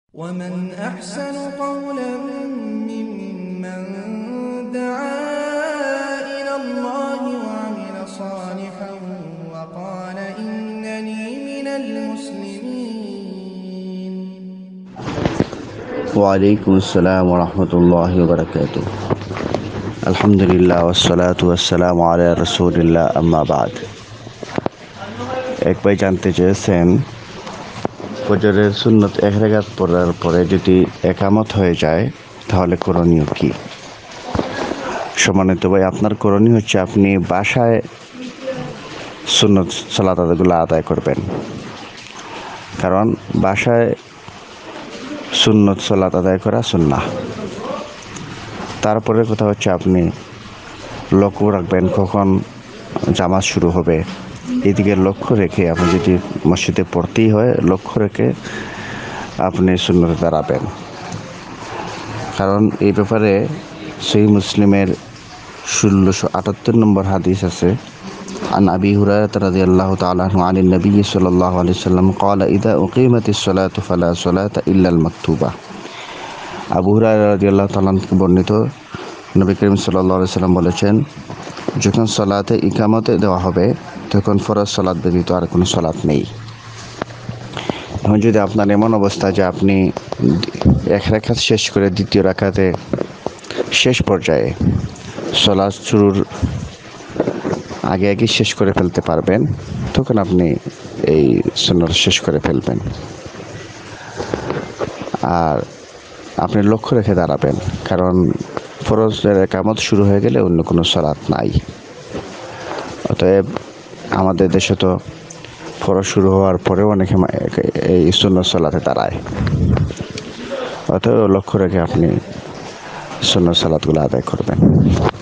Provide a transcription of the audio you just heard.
ومن أحسن قولا ممن دعا إلى الله وعمل صالحا وقال إنني من المسلمين. وعليكم السلام ورحمة الله وبركاته. الحمد لله والصلاة والسلام على رسول الله أما بعد. এক ভাই জানতে চেয়েছেন, ফজরের সুন্নত এক রাকাত পড়ার পরে যদি একামত হয়ে যায় তাহলে করণীয় কি? সম্মানিত ভাই, আপনার করণীয় হচ্ছে আপনি বাসায় সুন্নত সালাতগুলো আদায় করবেন। কারণ বাসায় সুন্নত সালাত আদায় করা সুন্নাহ। তারপরে কথা হচ্ছে আপনি লক্ষ্য রাখবেন কখন জামাত শুরু হবে, এদিকে লক্ষ্য রেখে আপনি যদি মসজিদে পড়তেই হয় লক্ষ্য রেখে আপনি সুন্নতে দাঁড়াবেন। কারণ এই ব্যাপারে সহিহ মুসলিমের 1678 নম্বর হাদিস আছে, عن أبي هريرة رضي الله تعالى عنه عن النبي صلى الله عليه وسلم قال إذا أقيمت الصلاة فلا صلاة إلا المكتوبة. আবু হুরায়রা রাদিয়াল্লাহু তাআলা বর্ণিত, নবী করিম সাল্লাল্লাহু আলাইহি ওয়াসাল্লাম বলেছেন, যখন সালাতে ইকামতে দেওয়া হবে তখন ফরজ সালাত ব্যতীত আর কোনো সালাত নেই। এখন যদি আপনার এমন অবস্থা যে আপনি এক রাকাত শেষ করে দ্বিতীয় রাকাতে শেষ পর্যায়ে সালাত শুরুর আগে শেষ করে ফেলতে পারবেন, তখন আপনি এই সুন্নাত শেষ করে ফেলবেন। আর আপনি লক্ষ্য রেখে দাঁড়াবেন, কারণ ফরজের একামত শুরু হয়ে গেলে অন্য কোনো সালাত নাই। অতএব আমাদের দেশে তো ফরজ শুরু হওয়ার পরেও অনেকে এই সুন্নত সালাতে দাঁড়ায়। অতএব লক্ষ্য রেখে আপনি সুন্নত সালাতগুলো আদায় করবেন।